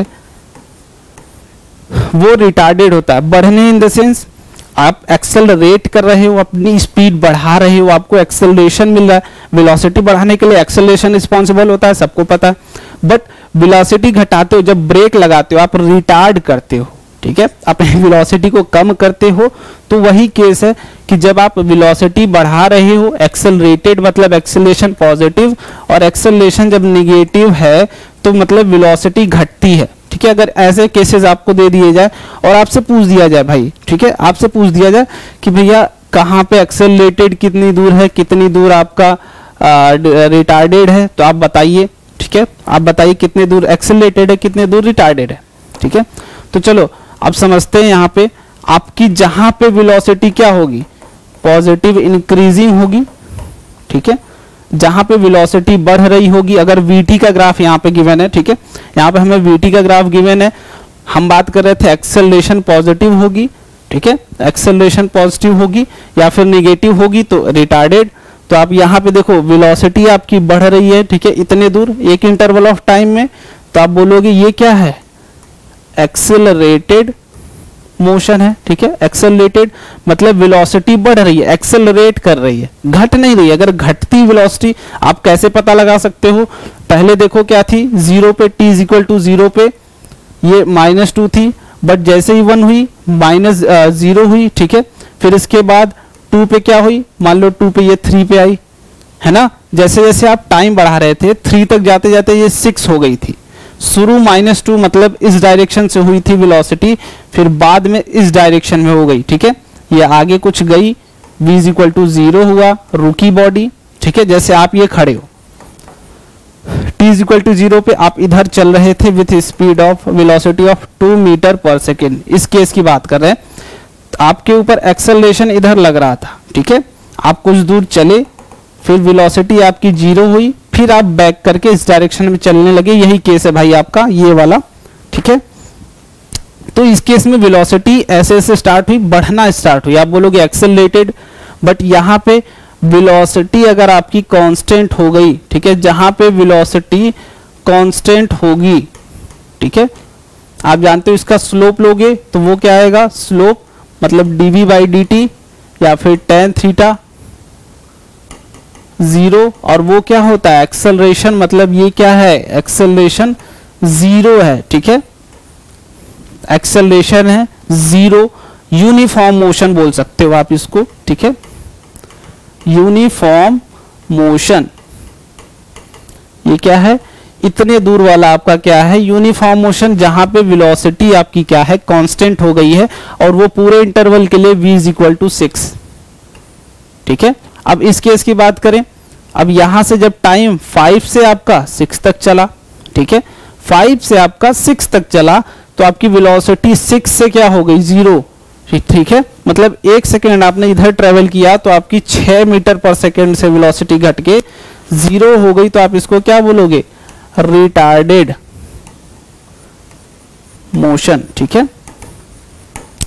वो रिटार्डेड होता है। बढ़ने इन द सेंस आप एक्सेलरेट कर रहे हो, अपनी स्पीड बढ़ा रहे हो, आपको एक्सेलरेशन मिल रहा है। वेलोसिटी बढ़ाने के लिए एक्सेलरेशन रिस्पॉन्सिबल होता है, सबको पता है। बट वेलोसिटी घटाते हो, जब ब्रेक लगाते हो आप रिटार्ड करते हो, ठीक है, अपनी वेलोसिटी को कम करते हो। तो वही केस है कि जब आप वेलोसिटी बढ़ा रहे हो, एक्सेलरेटेड मतलब एक्सेलरेशन पॉजिटिव, और एक्सेलरेशन जब निगेटिव है तो मतलब वेलोसिटी घटती है, ठीक है। अगर ऐसे केसेस आपको दे दिए जाए और आपसे पूछ दिया जाए भाई, ठीक है, आपसे पूछ दिया जाए कि भैया कहाँ पे एक्सेलरेटेड कितनी दूर है, कितनी दूर आपका रिटार्डेड है, तो आप बताइए, ठीक है, आप बताइए कितने दूर एक्सेलरेटेड है, कितने दूर रिटार्डेड है, ठीक है। तो चलो अब समझते हैं यहाँ पे आपकी जहां पे वेलोसिटी क्या होगी? पॉजिटिव इंक्रीजिंग होगी, ठीक है, जहां पे वेलोसिटी बढ़ रही होगी। अगर वीटी का ग्राफ यहाँ पे गिवन है, ठीक है, यहाँ पे हमें वीटी का ग्राफ गिवन है, हम बात कर रहे थे एक्सेलरेशन पॉजिटिव होगी, ठीक है, एक्सेलरेशन पॉजिटिव होगी या फिर निगेटिव होगी तो रिटार्डेड। तो आप यहाँ पे देखो वेलोसिटी आपकी बढ़ रही है, ठीक है, इतने दूर एक इंटरवल ऑफ टाइम में, तो आप बोलोगे ये क्या है? एक्सेलरेटेड मोशन है, ठीक है। एक्सेलरेटेड मतलब वेलोसिटी बढ़ रही है, एक्सेलरेट कर रही है, घट नहीं रही है। अगर घटती वेलोसिटी आप कैसे पता लगा सकते हो? पहले देखो क्या थी, जीरो पे, T is equal to zero पे ये माइनस टू थी, बट जैसे ही वन हुई माइनस जीरो हुई, ठीक है। फिर इसके बाद टू पे क्या हुई? मान लो टू पे ये थ्री पे आई, है ना। जैसे जैसे आप टाइम बढ़ा रहे थे थ्री तक जाते जाते ये सिक्स हो गई थी। शुरू माइनस टू मतलब इस डायरेक्शन से हुई थी वेलोसिटी, फिर बाद में इस डायरेक्शन में हो गई, ठीक है, ये आगे कुछ गई, v is equal to zero हुआ, रुकी बॉडी, ठीक है। जैसे आप ये खड़े हो, t is equal to zero पे आप इधर चल रहे थे with speed of velocity of two meter per second, इस केस की बात कर रहे हैं। तो आपके ऊपर एक्सेलरेशन इधर लग रहा था, ठीक है, आप कुछ दूर चले, फिर वेलोसिटी आपकी जीरो हुई, फिर आप बैक करके इस डायरेक्शन में चलने लगे। यही केस है भाई आपका ये वाला, ठीक है। तो इस केस में वेलोसिटी ऐसे ऐसे स्टार्ट हुई, बढ़ना स्टार्ट हुई, आप बोलोगे एक्सेलरेटेड। बट यहाँ पे वेलोसिटी अगर आपकी कांस्टेंट हो गई, ठीक है, जहां पे वेलोसिटी कांस्टेंट होगी, ठीक है, आप जानते हो इसका स्लोप लोगे तो वो क्या आएगा? स्लोप मतलब डीवी बाई डी टी या फिर टेन थीटा जीरो, और वो क्या होता है? एक्सेलरेशन, मतलब ये क्या है? एक्सेलरेशन जीरो है, ठीक है, एक्सेलरेशन है जीरो। यूनिफॉर्म मोशन बोल सकते हो आप इसको, ठीक है, यूनिफॉर्म मोशन। ये क्या है? इतने दूर वाला आपका क्या है? यूनिफॉर्म मोशन, जहां पे वेलोसिटी आपकी क्या है? कांस्टेंट हो गई है, और वो पूरे इंटरवल के लिए v is equal to six, ठीक है। अब इस केस की बात करें, अब यहां से जब टाइम फाइव से आपका सिक्स तक चला, ठीक है, फाइव से आपका सिक्स तक चला, तो आपकी वेलोसिटी सिक्स से क्या हो गई? जीरो, ठीक है। मतलब एक सेकेंड आपने इधर ट्रेवल किया तो आपकी छह मीटर पर सेकेंड से वेलोसिटी घट के जीरो हो गई, तो आप इसको क्या बोलोगे? रिटार्डेड मोशन, ठीक है।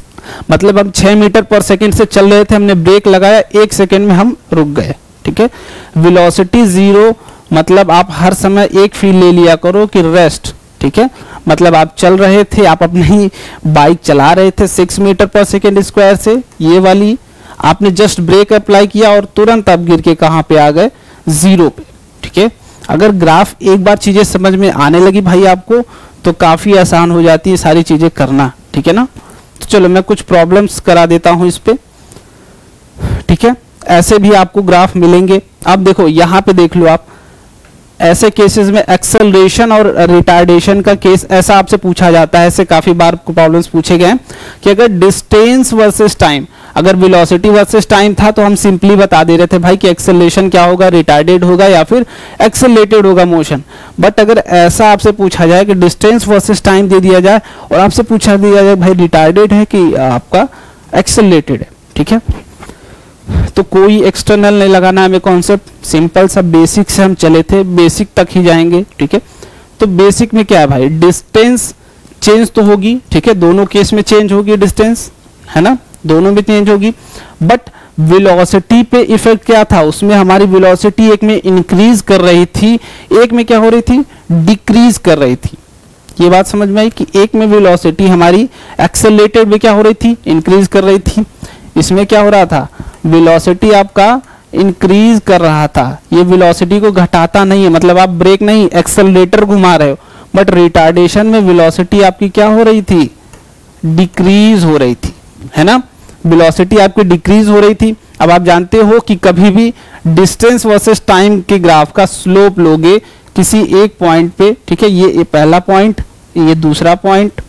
मतलब हम छह मीटर पर सेकंड से चल रहे थे, हमने ब्रेक लगाया, एक सेकंड में हम रुक गए, ठीक है। वेलोसिटी जीरो मतलब आप हर समय एक फील ले लिया करो कि रेस्ट, ठीक है। मतलब आप चल रहे थे, आप अपनी बाइक चला रहे थे six meter per second square से, ये वाली आपने जस्ट ब्रेक अप्लाई किया और तुरंत आप गिर के कहाँ पे आ गए, जीरो पे, ठीक है। अगर ग्राफ एक बार चीजें समझ में आने लगी भाई आपको, तो काफी आसान हो जाती है सारी चीजें करना, ठीक है ना। तो चलो मैं कुछ प्रॉब्लम्स करा देता हूं इस पे, ठीक है। ऐसे भी आपको ग्राफ मिलेंगे। अब देखो यहाँ पे देख लो आप, ऐसे केसेस में एक्सेलरेशन और रिटार्डेशन का केस ऐसा आपसे पूछा जाता है, ऐसे काफी बार प्रॉब्लम्स पूछे गए हैं कि अगर डिस्टेंस वर्सेस टाइम, अगर वेलोसिटी वर्सेस टाइम था तो हम सिंपली बता दे रहे थे भाई कि एक्सेलरेशन क्या होगा, रिटार्डेड होगा या फिर एक्सेलरेटेड होगा मोशन। बट अगर ऐसा आपसे पूछा जाए कि डिस्टेंस वर्सेस टाइम दे दिया जाए और आपसे पूछा दिया जाए भाई रिटार्डेड है कि आपका एक्सेलरेटेड है, ठीक है, तो कोई एक्सटर्नल नहीं लगाना हमें कॉन्सेप्ट, सिंपल सा बेसिक से हम चले थे, बेसिक तक ही जाएंगे, ठीक है। तो बेसिक में क्या है भाई, डिस्टेंस चेंज तो होगी, ठीक है, दोनों केस में चेंज होगी डिस्टेंस, है ना, दोनों में चेंज होगी। बट वेलोसिटी पे इफेक्ट क्या था, उसमें हमारी वेलोसिटी एक में इंक्रीज कर रही थी, एक में क्या हो रही थी, डिक्रीज कर रही थी। ये बात समझ में आई कि एक में वेलोसिटी हमारी एक्सेलरेटेड में क्या हो रही थी, इंक्रीज कर रही थी, इसमें क्या हो रहा था, वेलोसिटी आपका इंक्रीज कर रहा था। ये वेलोसिटी को घटाता नहीं है, मतलब आप ब्रेक नहीं एक्सेलरेटर घुमा रहे हो, बट रिटार्डेशन में वेलोसिटी आपकी क्या हो रही थी, डिक्रीज हो रही थी, है ना, वेलोसिटी आपकी डिक्रीज हो रही थी। अब आप जानते हो कि कभी भी डिस्टेंस वर्सेस टाइम के ग्राफ का स्लोप लोगे किसी एक पॉइंट पे, ठीक है, ये, ये पहला पॉइंट, ये दूसरा पॉइंट,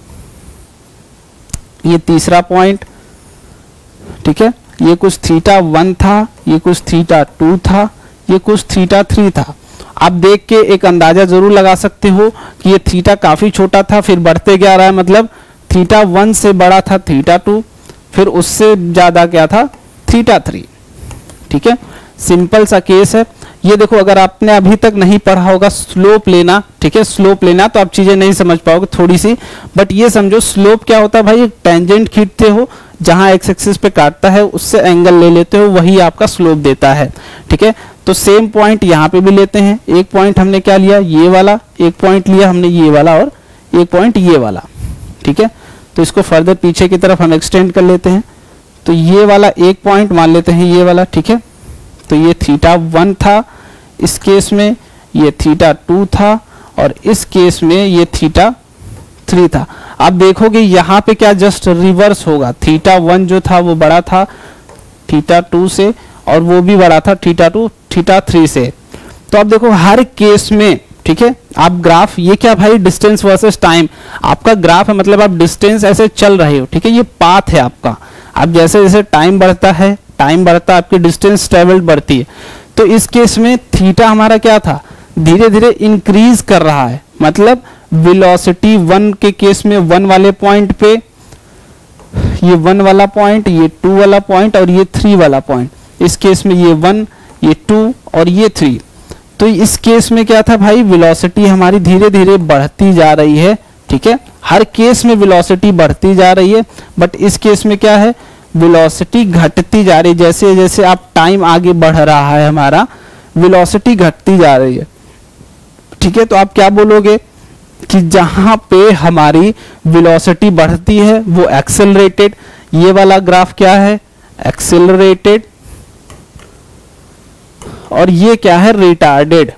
ये तीसरा पॉइंट, ठीक है, ये कुछ थीटा वन था, ये कुछ थीटा टू था, ये कुछ थीटा थ्री था। आप देख के एक अंदाजा जरूर लगा सकते हो कि ये थीटा काफी छोटा था, फिर बढ़ते क्या रहा है, मतलब थीटा वन से बड़ा था थीटा टू, फिर उससे ज्यादा क्या था, थीटा थ्री, ठीक है। सिंपल सा केस है ये। देखो अगर आपने अभी तक नहीं पढ़ा होगा स्लोप लेना, ठीक है, स्लोप लेना, तो आप चीजें नहीं समझ पाओगे थोड़ी सी, बट ये समझो स्लोप क्या होता है भाई, एक टेंजेंट खींचते हो, जहां एक्स एक्सिस पे काटता है उससे एंगल ले लेते हो, वही आपका स्लोप देता है, ठीक है। तो सेम पॉइंट यहाँ पे भी लेते हैं, एक पॉइंट हमने क्या लिया, ये वाला, एक पॉइंट लिया हमने ये वाला, और एक पॉइंट ये वाला, ठीक है। तो इसको फर्दर पीछे की तरफ हम एक्सटेंड कर लेते हैं, तो ये वाला एक पॉइंट मान लेते हैं, ये वाला, ठीक है। तो ये थीटा वन था, इस केस में ये थीटा टू था, और इस केस में ये थीटा थ्री था। आप देखोगे यहाँ पे क्या जस्ट रिवर्स होगा, थीटा वन जो था वो बड़ा था थीटा टू से, और वो भी बड़ा था थीटा टू थीटा थ्री से। तो आप देखो हर केस में, ठीक है, आप ग्राफ, ये क्या भाई, डिस्टेंस वर्सेस टाइम, आपका ग्राफ है, मतलब आप डिस्टेंस ऐसे चल रहे हो, ठीक है, ये पाथ है आपका। आप जैसे जैसे टाइम बढ़ता है, टाइम बढ़ता है, आपकी डिस्टेंस ट्रेवल्ड बढ़ती है। तो इस केस में थीटा हमारा क्या था, धीरे धीरे इंक्रीज कर रहा है, मतलब वेलोसिटी वन के केस में वन वाले पॉइंट पे, ये वन वाला पॉइंट, ये टू वाला पॉइंट, और ये थ्री वाला पॉइंट, इस केस में ये वन, ये टू और ये थ्री। तो इस केस में क्या था भाई, वेलोसिटी हमारी धीरे धीरे बढ़ती जा रही है, ठीक है, हर केस में वेलोसिटी बढ़ती जा रही है, बट इस केस में क्या है, वेलोसिटी घटती जा रही है। जैसे जैसे आप टाइम आगे बढ़ रहा है हमारा, वेलोसिटी घटती जा रही है, ठीक है। तो आप क्या बोलोगे कि जहां पे हमारी वेलोसिटी बढ़ती है वो एक्सेलरेटेड, ये वाला ग्राफ क्या है, एक्सेलरेटेड, और ये क्या है, retarded.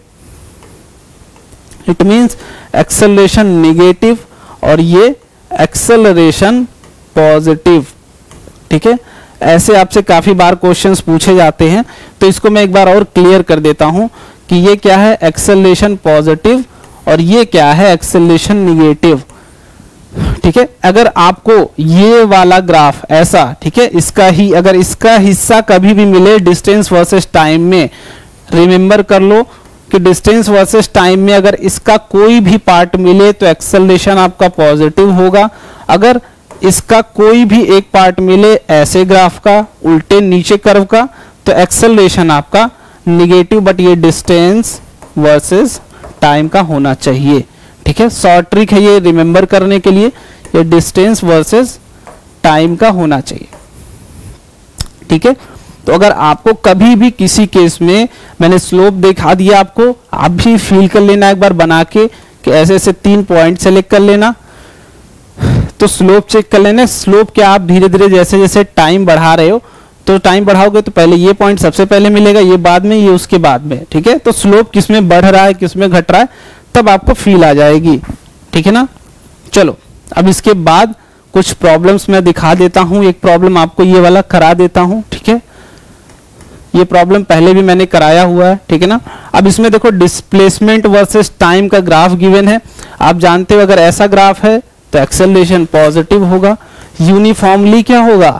It means acceleration negative और ये एक्सेलरेशन पॉजिटिव, ठीक है। ऐसे आपसे काफी बार क्वेश्चंस पूछे जाते हैं, तो इसको मैं एक बार और क्लियर कर देता हूं कि ये क्या है, एक्सेलरेशन पॉजिटिव, और ये क्या है, एक्सेलरेशन निगेटिव, ठीक है। अगर आपको ये वाला ग्राफ ऐसा, ठीक है, इसका ही अगर इसका हिस्सा कभी भी मिले डिस्टेंस वर्सेस टाइम में, रिमेंबर कर लो कि डिस्टेंस वर्सेस टाइम में अगर इसका कोई भी पार्ट मिले तो एक्सेलरेशन आपका पॉजिटिव होगा। अगर इसका कोई भी एक पार्ट मिले ऐसे ग्राफ का, उल्टे नीचे कर्व का, तो एक्सेलरेशन आपका निगेटिव, बट ये डिस्टेंस वर्सेस टाइम का होना चाहिए, ठीक है। शॉर्ट ट्रिक है ये रिमेंबर करने के लिए, ये डिस्टेंस वर्सेस टाइम का होना चाहिए। ठीक है, तो अगर आपको कभी भी किसी केस में मैंने स्लोप दिखा दिया आपको, आप भी फील कर लेना एक बार बना के कि ऐसे ऐसे तीन पॉइंट सेलेक्ट कर लेना, तो स्लोप चेक कर लेना। स्लोप क्या आप धीरे धीरे जैसे जैसे टाइम बढ़ा रहे हो, तो टाइम बढ़ाओगे तो पहले ये पॉइंट सबसे पहले मिलेगा, ये बाद में, ये उसके बाद में। ठीक है, तो स्लोप किस में बढ़ रहा है किस में घट रहा है तब आपको फील आ जाएगी। ठीक है ना। चलो अब इसके बाद कुछ प्रॉब्लम्स मैं दिखा देता हूं। एक प्रॉब्लम आपको ये वाला करा देता हूं। ठीक है, ये प्रॉब्लम पहले भी मैंने कराया हुआ है। ठीक है ना। अब इसमें देखो डिस्प्लेसमेंट वर्सेस टाइम का ग्राफ गिवन है। आप जानते हो अगर ऐसा ग्राफ है तो एक्सेलरेशन पॉजिटिव होगा, यूनिफॉर्मली क्या होगा,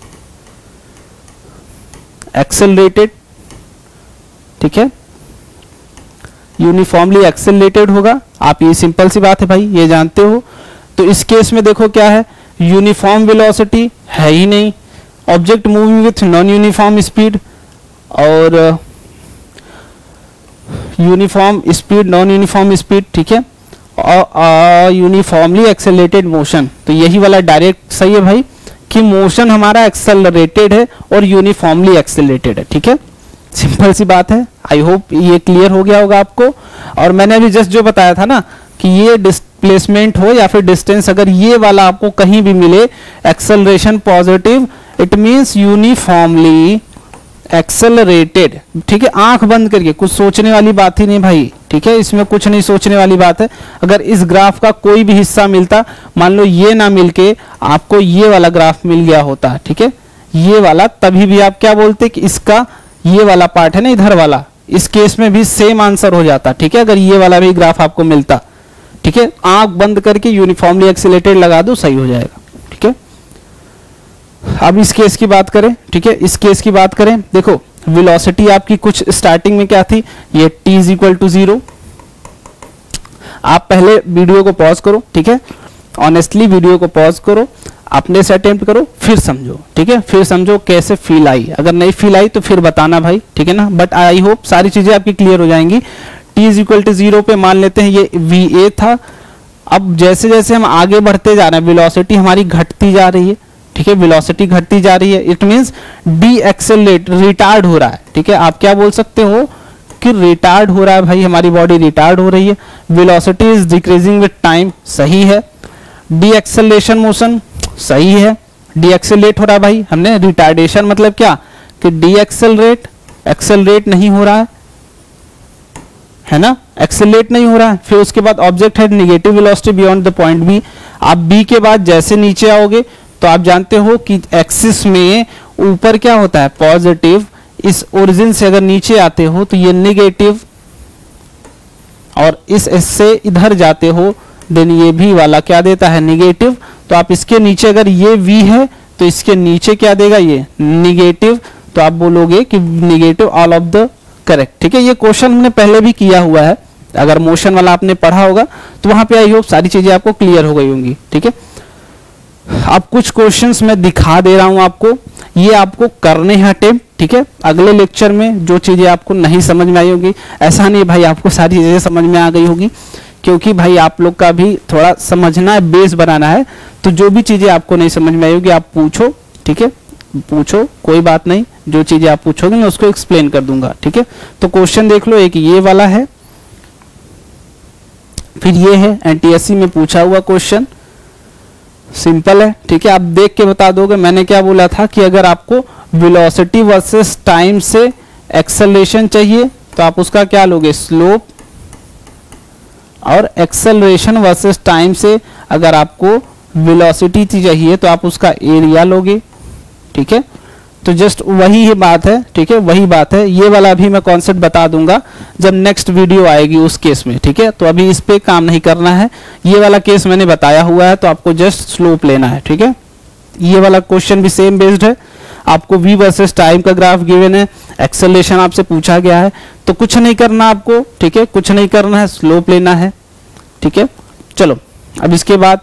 एक्सेलरेटेड। ठीक है, यूनिफॉर्मली एक्सेलरेटेड होगा। आप ये सिंपल सी बात है भाई, ये जानते हो। तो इस केस में देखो क्या है, यूनिफॉर्म वेलोसिटी है ही नहीं, object moving with non uniform speed, और uniform speed non uniform speed. ठीक है, और यूनिफॉर्मली एक्सेलरेटेड मोशन। तो यही वाला डायरेक्ट सही है भाई कि मोशन हमारा एक्सेलरेटेड है और यूनिफॉर्मली एक्सेलरेटेड है। ठीक है, सिंपल सी बात है। आई होप ये क्लियर हो गया होगा आपको। और मैंने अभी जस्ट जो बताया था ना कि ये डिस्प्लेसमेंट हो या फिर डिस्टेंस, अगर ये वाला आपको कहीं भी मिले acceleration positive, it means uniformly accelerated. ठीक है, आंख बंद करके, कुछ सोचने वाली बात ही नहीं भाई। ठीक है, इसमें कुछ नहीं सोचने वाली बात है। अगर इस ग्राफ का कोई भी हिस्सा मिलता, मान लो ये ना मिलके आपको ये वाला ग्राफ मिल गया होता, ठीक है, ये वाला, तभी भी आप क्या बोलते कि इसका ये वाला पार्ट है ना इधर वाला, इस केस में भी सेम आंसर हो जाता। ठीक है, अगर ये वाला भी ग्राफ आपको मिलता। ठीक है, आंख बंद करके यूनिफॉर्मली एक्सेलरेटेड लगा दो, सही हो जाएगा। ठीक है, अब इस केस की बात करें। ठीक है, इस केस की बात करें, देखो वेलोसिटी आपकी कुछ स्टार्टिंग में क्या थी, ये t is equal to zero. आप पहले वीडियो को पॉज करो। ठीक है, ऑनेस्टली वीडियो को पॉज करो, अपने से अटेम्प्ट करो, फिर समझो। ठीक है, फिर समझो कैसे फील आई। अगर नहीं फील आई तो फिर बताना भाई। ठीक है ना, बट आई होप सारी चीजें आपकी क्लियर हो जाएंगी। t is equal to zero पे मान लेते हैं ये वी ए था। अब जैसे जैसे हम आगे बढ़ते जा रहे हैं, वेलोसिटी हमारी घटती जा रही है। ठीक है, वेलोसिटी घटती जा रही है, it means decelerate, retard हो रहा है। ठीक है, आप क्या बोल सकते हो कि रिटार्ड हो रहा है भाई, हमारी बॉडी रिटार्ड हो रही है। Velocity is decreasing with time, सही है। डी एक्सेलरेशन मोशन, सही है। डी एक्सेलरेट हो रहा है भाई, हमने रिटार्डेशन मतलब क्या कि डी एक्सेलरेट, एक्सेलरेट नहीं हो रहा है, है ना, एक्सेलरेट नहीं हो रहा है। फिर उसके बाद ऑब्जेक्ट है negative velocity beyond the point B. आप बी के बाद जैसे नीचे आओगे तो आप जानते हो कि एक्सिस में ऊपर क्या होता है, पॉजिटिव। इस ओरिजिन से अगर नीचे आते हो तो ये नेगेटिव, और इस एस से इधर जाते हो देन ये भी वाला क्या देता है, नेगेटिव। तो आप इसके नीचे अगर ये v है तो इसके नीचे क्या देगा, ये नेगेटिव। तो आप बोलोगे कि negative all of the correct. ठीक है, ये क्वेश्चन हमने पहले भी किया हुआ है, अगर मोशन वाला आपने पढ़ा होगा तो वहां पे आई होप सारी चीजें आपको क्लियर हो गई होंगी। ठीक है, अब कुछ क्वेश्चंस मैं दिखा दे रहा हूं आपको, ये आपको करने हैं अटेम्प्ट। ठीक है, अगले लेक्चर में जो चीजें आपको नहीं समझ में आई होगी, ऐसा नहीं भाई आपको सारी चीजें समझ में आ गई होगी, क्योंकि भाई आप लोग का भी थोड़ा समझना है, बेस बनाना है। तो जो भी चीजें आपको नहीं समझ में आई होगी आप पूछो। ठीक है, पूछो, कोई बात नहीं, जो चीजें आप पूछोगे मैं उसको एक्सप्लेन कर दूंगा। ठीक है, तो क्वेश्चन देख लो, एक ये वाला है, फिर ये है एनटीएससी में पूछा हुआ क्वेश्चन, सिंपल है। ठीक है, आप देख के बता दोगे। मैंने क्या बोला था कि अगर आपको वेलोसिटी वर्सेस टाइम से एक्सेलरेशन चाहिए तो आप उसका क्या लोगे, स्लोप, और एक्सेलरेशन वर्सेस टाइम से अगर आपको वेलोसिटी चाहिए तो आप उसका एरिया लोगे। ठीक है, तो जस्ट वही ही बात है। ठीक है, वही बात है। ये वाला भी मैं कॉन्सेप्ट बता दूंगा जब नेक्स्ट वीडियो आएगी उस केस में। ठीक है, तो अभी इस पे काम नहीं करना है। ये वाला केस मैंने बताया हुआ है, तो आपको जस्ट स्लोप लेना है। ठीक है, ये वाला क्वेश्चन भी सेम बेस्ड है, आपको v वर्सेस टाइम का ग्राफ गिवन है, एक्सेलरेशन आपसे पूछा गया है, तो कुछ नहीं करना आपको। ठीक है, कुछ नहीं करना है, स्लोप लेना है। ठीक है, चलो अब इसके बाद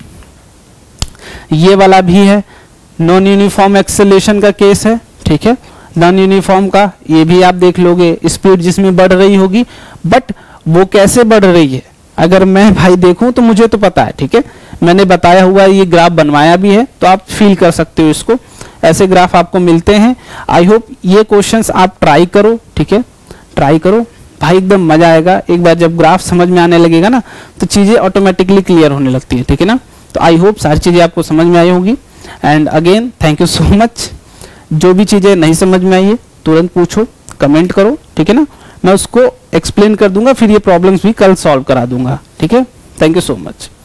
ये वाला भी है, नॉन यूनिफॉर्म एक्सेलरेशन का केस है। ठीक है, नॉन यूनिफॉर्म का ये भी आप देख लोगे, स्पीड जिसमें बढ़ रही होगी, बट वो कैसे बढ़ रही है अगर मैं भाई देखूं तो मुझे तो पता है। ठीक है, मैंने बताया हुआ ये ग्राफ बनवाया भी है, तो आप फील कर सकते हो इसको। ऐसे ग्राफ आपको मिलते हैं। आई होप ये क्वेश्चंस आप ट्राई करो, ठीक है, ट्राई करो भाई, एकदम मजा आएगा। एक बार जब ग्राफ समझ में आने लगेगा ना तो चीजें ऑटोमेटिकली क्लियर होने लगती है, ठीक है ना। तो आई होप सारी चीजें आपको समझ में आई होगी। And again thank you so much. जो भी चीजें नहीं समझ में आई है तुरंत पूछो, कमेंट करो, ठीक है ना, मैं उसको एक्सप्लेन कर दूंगा, फिर ये प्रॉब्लम्स भी कल सॉल्व करा दूंगा, ठीक है। Thank you so much.